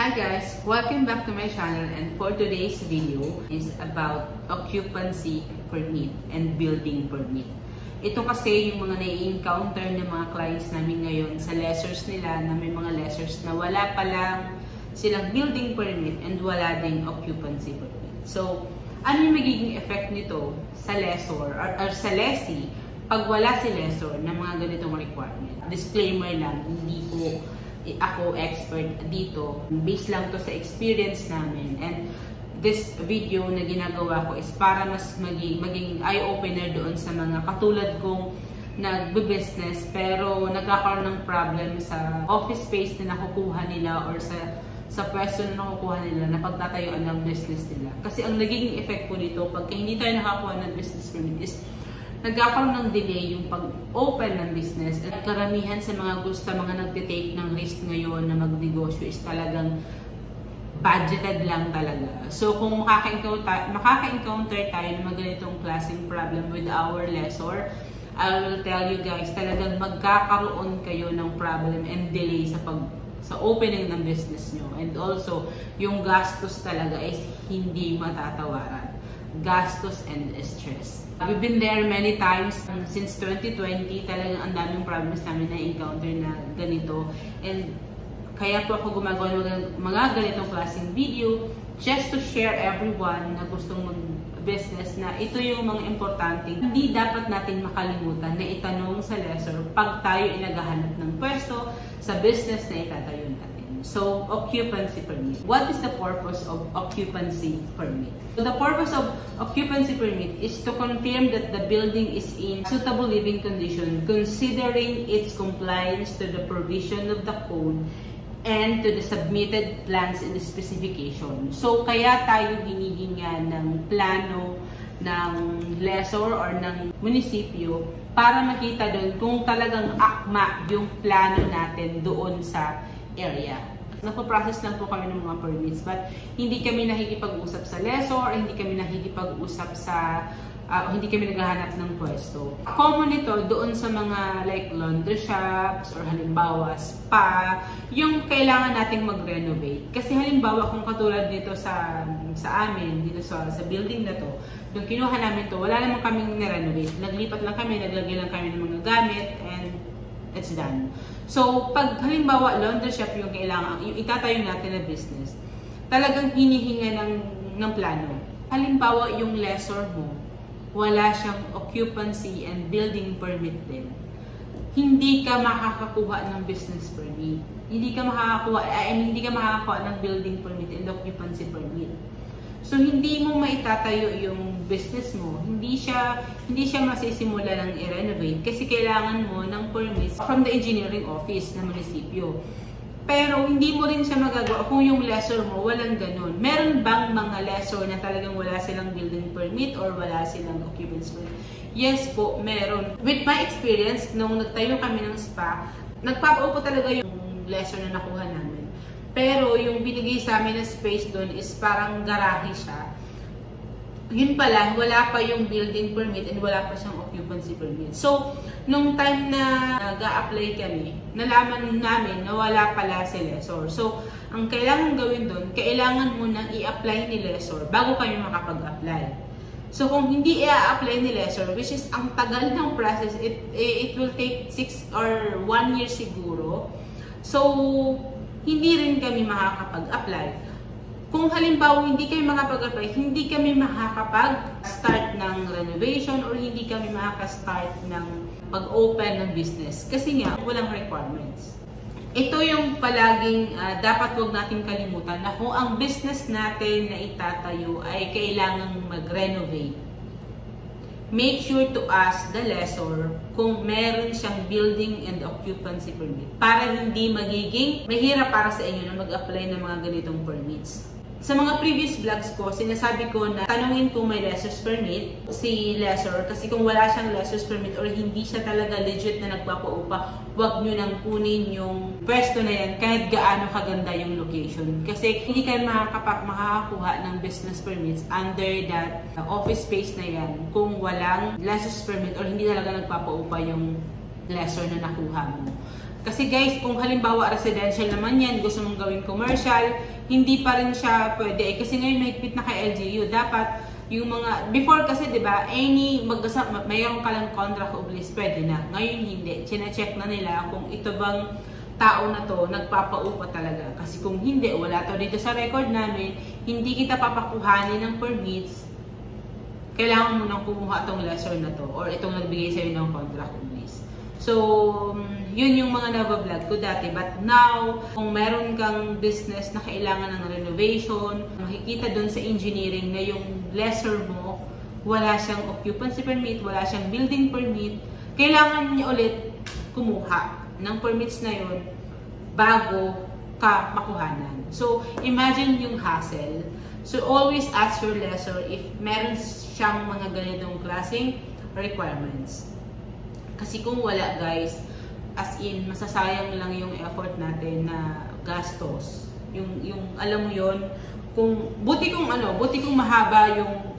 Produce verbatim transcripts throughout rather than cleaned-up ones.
Hi guys! Welcome back to my channel, and for today's video is about occupancy permit and building permit. Ito kasi yung mga nai-encounter ng mga clients namin ngayon sa lessors nila, na may mga lessors na wala pa lang silang building permit and wala ding occupancy permit. So, ano yung magiging effect nito sa lessor or, or sa lessee pag wala si lessor ng mga ganitong requirement? Disclaimer lang, hindi po ako expert dito. Based lang to sa experience namin. And this video na ginagawa ko is para mas maging, maging eye-opener doon sa mga katulad kong nagbe-business pero nagkakaroon ng problem sa office space na nakukuha nila or sa sa pwesto na nakukuha nila na pagtatayuan ng business nila. Kasi ang nagiging effect po dito pagka hindi tayo nakakuha ng business permit is nagkakaroon ng delay yung pag-open ng business. At karamihan sa mga gusto, mga nagtitake ng risk ngayon na magnegosyo is talagang budgeted lang talaga. So kung makaka-encounter, makaka-encounter tayo ng mga ganitong klaseng problem with our lessor, I will tell you guys, talagang magkakaroon kayo ng problem and delay sa pag sa opening ng business nyo. And also, yung gastos talaga is hindi matatawaran. Gastos and stress. We've been there many times um, since twenty twenty. Talagang ang daming problems namin na encounter na ganito. And kaya po ako gumagawa ng mga ganitong klaseng video just to share everyone na gustong mag-business na ito yung mga importante. Hindi dapat natin makalimutan na itanong sa lessor pag tayo ay naghahanap ng pwesto sa business na itatayo natin. So, occupancy permit. What is the purpose of occupancy permit? So, the purpose of occupancy permit is to confirm that the building is in suitable living condition considering its compliance to the provision of the code and to the submitted plans and specification. So, kaya tayo hinihinga ng plano ng lessor or ng munisipyo para makita doon kung talagang akma yung plano natin doon sa area. Nagpo-process lang po kami ng mga permits, but hindi kami nakikipag-usap sa lessor, hindi kami nakikipag-usap sa, uh, hindi kami naghahanap ng pwesto. Common ito doon sa mga like laundry shops or halimbawa spa, yung kailangan nating mag-renovate. Kasi halimbawa kung katulad dito sa sa amin, dito sa, sa building na to, yung kinuha namin to, wala naman kaming ni-renovate. Naglipat lang kami, naglagay lang kami ng mga gamit, and it's done. So, pag halimbawa laundry shop yung kailangan, yung itatayo natin na business, talagang hinihinga ng, ng plano. Halimbawa yung lessor mo, wala siyang occupancy and building permit din. Hindi ka makakakuha ng business permit. Hindi ka makakakuha, I mean, hindi ka makakakuha ng building permit and occupancy permit. So, hindi mo maitatayo yung business mo. Hindi siya, hindi siya masisimula ng i-renovate kasi kailangan mo ng permits from the engineering office ng munisipyo. Pero, hindi mo rin siya magagawa kung yung lessor mo, walang ganun. Meron bang mga lessor na talagang wala silang building permit or wala silang occupancy permit? Yes po, meron. With my experience, nung nagtayo kami ng spa, nagpapaupo talaga yung lessor na nakuha namin. Pero yung binigay sa amin na space doon is parang garahe siya. Yun pala, wala pa yung building permit and wala pa siyang occupancy permit. So, nung time na nag-a-apply kami, nalaman namin na wala pala si lessor. So, ang kailangan gawin doon, kailangan mo nang i-apply ni lessor bago kami makapag-apply. So, kung hindi i-apply ni lessor, which is ang tagal ng process, it, it will take six or one year siguro. So, hindi rin kami makakapag-apply. Kung halimbawa hindi kami makapag-apply, hindi kami makakapag-start ng renovation or hindi kami makaka-start ng pag-open ng business kasi nga walang requirements. Ito yung palaging uh, dapat huwag natin kalimutan na kung ang business natin na itatayo ay kailangang mag-renovate, make sure to ask the lessor kung meron siyang building and occupancy permit para hindi magiging mahirap para sa inyo na mag-apply ng mga ganitong permits. Sa mga previous vlogs ko, sinasabi ko na tanungin kung may lessor's permit si lessor kasi kung wala siyang lessor's permit or hindi siya talaga legit na nagpapaupa, huwag nyo nang kunin yung pwesto na yan kahit gaano kaganda yung location. Kasi hindi kayo makakapak makakakuha ng business permits under that office space na yan kung walang lessor's permit or hindi talaga nagpapaupa yung lessor na nakuha mo. Kasi guys, kung halimbawa residential naman yan, gusto mong gawing commercial, hindi pa rin siya pwede. Eh, kasi ngayon mahigpit na kay L G U. Dapat yung mga, before kasi diba, any, mag-asap, mayroon ka lang contract of lease, pwede na. Ngayon hindi. Chine-check na nila kung ito bang tao na to nagpapaupa talaga. Kasi kung hindi, wala to dito sa record namin, hindi kita papakuhanin ng permits, kailangan mo nang kumuha itong lessor na to or itong nagbigay sa'yo ng contract of lease. So, yun yung mga nabavlog ko dati. But now, kung meron kang business na kailangan ng renovation, makikita dun sa engineering na yung lessor mo, wala siyang occupancy permit, wala siyang building permit, kailangan niya ulit kumuha ng permits na yun bago ka makuhanan. So, imagine yung hassle. So, always ask your lessor if meron siyang mga ganitong klaseng requirements. Kasi kung wala guys, as in, masasayang lang yung effort natin na gastos. Yung, yung alam mo yon, kung, buti kung ano, buti kung mahaba yung,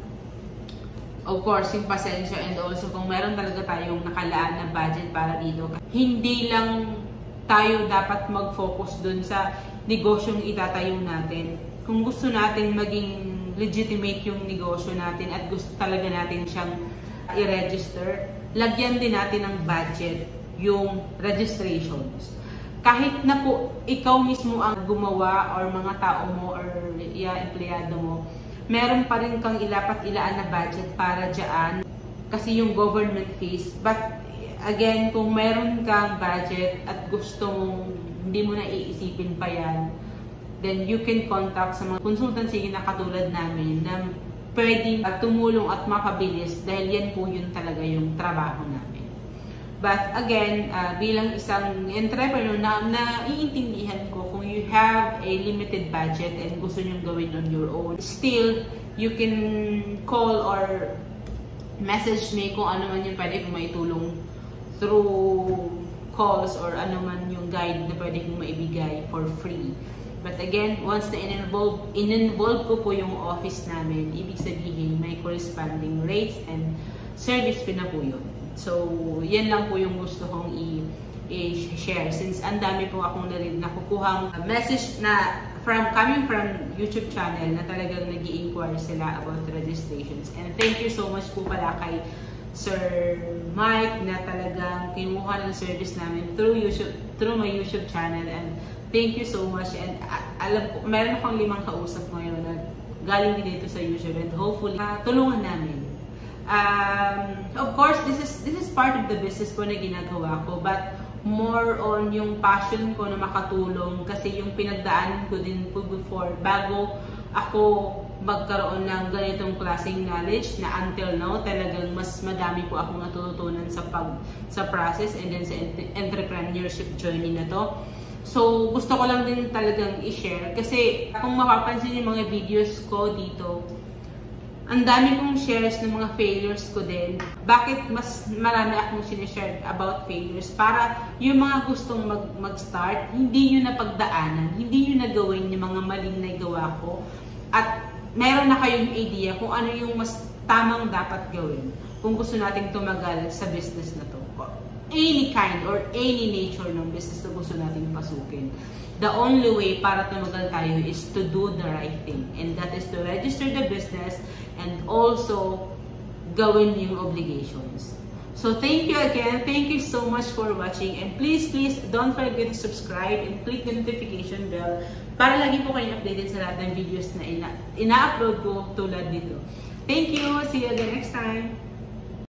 of course, yung pasensya and also kung meron talaga tayong nakalaan na budget para dito. Hindi lang tayo dapat mag-focus dun sa negosyong itatayo natin. Kung gusto natin maging legitimate yung negosyo natin at gusto talaga natin siyang i-register, lagyan din natin ng budget yung registrations. Kahit na po ikaw mismo ang gumawa or mga tao mo or yeah, empleyado mo, meron pa rin kang ilapat ilaan na budget para dyan kasi yung government fees. But again, kung meron kang budget at gusto mong hindi mo na iisipin pa yan, then you can contact sa mga consultancy na katulad namin na pwede tumulong at mapabilis dahil yan po yun talaga yung trabaho namin. But again, uh, bilang isang entrepreneur na naiintindihan ko kung you have a limited budget and gusto nyong gawin on your own, still, you can call or message me kung ano man yung pwede kong maitulong through calls or ano man yung guide na pwede kong maibigay for free. But again, once na in-involve, in-involve ko po yung office namin, ibig sabihin may corresponding rates and service fee na po yun. So, yan lang po yung gusto kong i-share. Since ang dami po akong narin nakukuhang message na from coming from YouTube channel na talagang nag-i-inquire sila about registrations. And thank you so much po pala kay Sir Mike na talagang kinuha ng service namin through YouTube, through my YouTube channel. And thank you so much. And uh, alam ko, meron akong limang kausap ngayon na galing din dito sa YouTube and hopefully uh, tulungan namin. Um, of course, this is this is part of the business ko na ginagawa ko, but more on yung passion ko na makatulong kasi yung pinagdaanan ko din po before bago ako magkaroon ng ganitong klaseng knowledge na until now talagang mas madami po akong natututunan sa pag sa process and then sa entrepreneurship journey na to. So, gusto ko lang din talagang i-share kasi kung mapapansin yung mga videos ko dito, ang dami kong shares ng mga failures ko din. Bakit mas marami akong sinishare about failures? Para yung mga gustong mag, mag-start, hindi yun na pagdaanan, hindi yun na gawin yung mga maling na gawa ko. At meron na kayong idea kung ano yung mas tamang dapat gawin kung gusto nating tumagal sa business na to. Any kind or any nature ng business na gusto nating pasukin. The only way para tumagal tayo is to do the right thing. And that is to register the business and also gawin yung obligations. So thank you again. Thank you so much for watching. And please, please don't forget to subscribe and click the notification bell para lagi po kayong updated sa lahat ng videos na ina- ina-upload ko tulad dito. Thank you. See you again next time.